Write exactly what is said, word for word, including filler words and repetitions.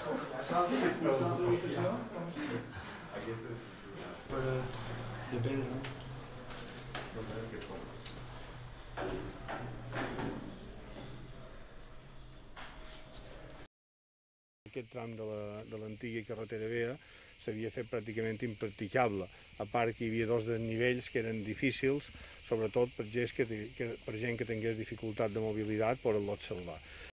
De pedra. Aquest tram de l'antiga carretera vella s'havia fet pràcticament impracticable, a part que hi havia dos desnivells que eren difícils, sobretot per gent que tingués dificultat de mobilitat per el lot salvar.